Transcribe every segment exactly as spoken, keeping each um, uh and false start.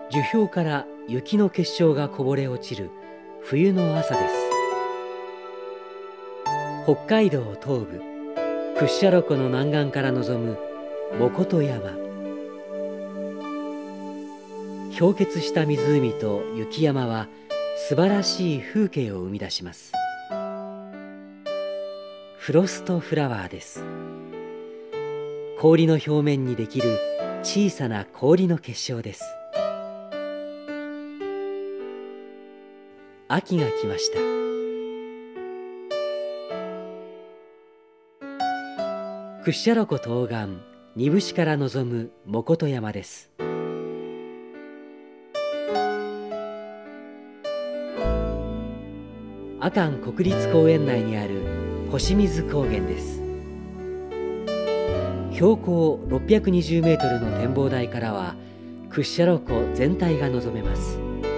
樹氷から雪の結晶がこぼれ落ちる冬の朝です。北海道東部屈斜路湖の南岸から望む藻琴山。氷結した湖と雪山は素晴らしい風景を生み出します。フロストフラワーです。氷の表面にできる小さな氷の結晶です。秋が来ました。屈斜路湖東岸二節から望む藻琴山です。阿寒国立公園内にある星水高原です。標高ろっぴゃくにじゅうメートルの展望台からは屈斜路湖全体が望めます。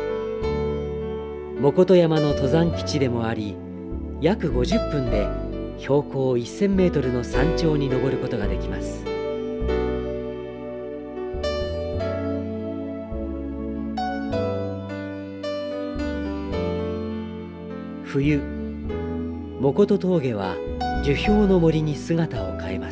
藻琴山の登山基地でもあり、約ごじゅっぷんで標高せんメートルの山頂に登ることができます。冬、藻琴峠は樹氷の森に姿を変えます。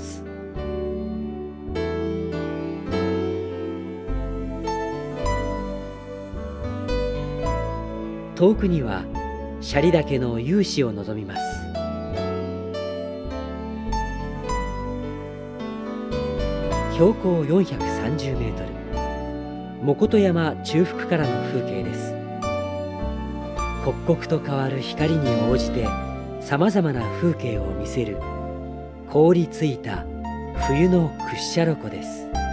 遠くには斜里岳の雄姿を望みます。標高よんひゃくさんじゅうメートル、藻琴山中腹からの風景です。刻々と変わる光に応じてさまざまな風景を見せる凍りついた冬の屈斜路湖です。